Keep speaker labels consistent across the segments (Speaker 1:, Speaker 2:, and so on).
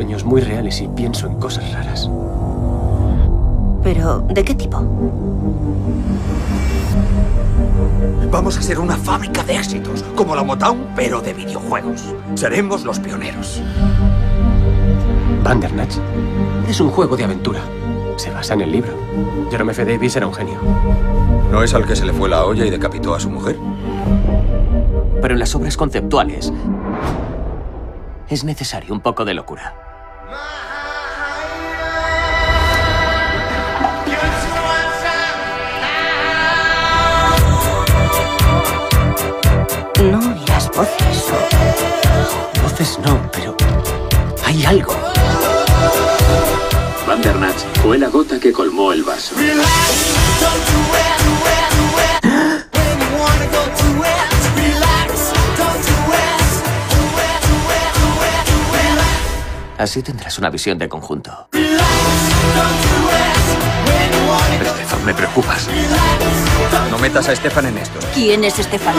Speaker 1: sueños muy reales y pienso en cosas raras.
Speaker 2: ¿Pero de qué tipo?
Speaker 3: Vamos a ser una fábrica de éxitos, como la Motown, pero de videojuegos. Seremos los pioneros.
Speaker 1: Bandersnatch es un juego de aventura. Se basa en el libro. Jerome F. Davis era un genio.
Speaker 3: ¿No es al que se le fue la olla y decapitó a su mujer?
Speaker 4: Pero en las obras conceptuales es necesario un poco de locura.
Speaker 2: No oirás voces o...
Speaker 1: Voces no, pero hay algo.
Speaker 5: Bandersnatch fue la gota que colmó el vaso.
Speaker 4: Así tendrás una visión de conjunto.
Speaker 3: Estefan, me preocupas. No metas a Estefan en esto.
Speaker 2: ¿Quién es Estefan?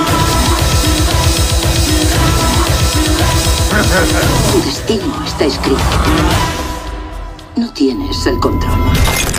Speaker 6: Tu destino está escrito. No tienes el control.